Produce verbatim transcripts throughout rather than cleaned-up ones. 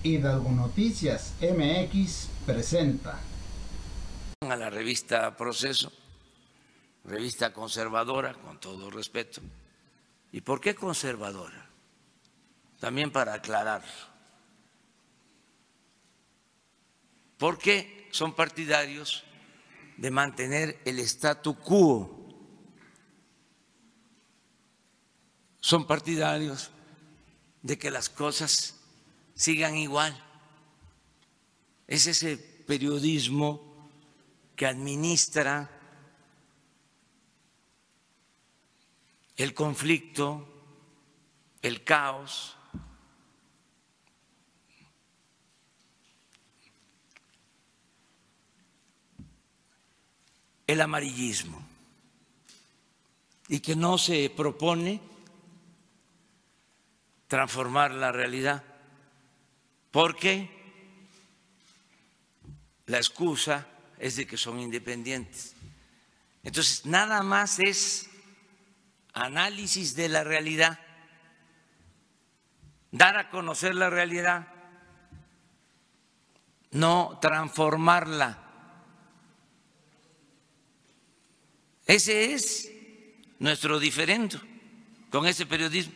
Hidalgo Noticias M X presenta a la revista Proceso, revista conservadora, con todo respeto. ¿Y por qué conservadora? También para aclarar. Porque son partidarios de mantener el statu quo. Son partidarios de que las cosas sigan igual. Es ese periodismo que administra el conflicto, el caos, el amarillismo, y que no se propone transformar la realidad, porque la excusa es de que son independientes. Entonces, nada más es análisis de la realidad, dar a conocer la realidad, no transformarla. Ese es nuestro diferendo con ese periodismo,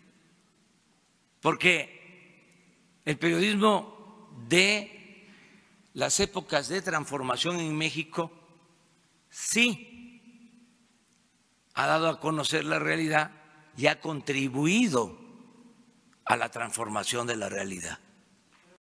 porque el periodismo de las épocas de transformación en México sí ha dado a conocer la realidad y ha contribuido a la transformación de la realidad.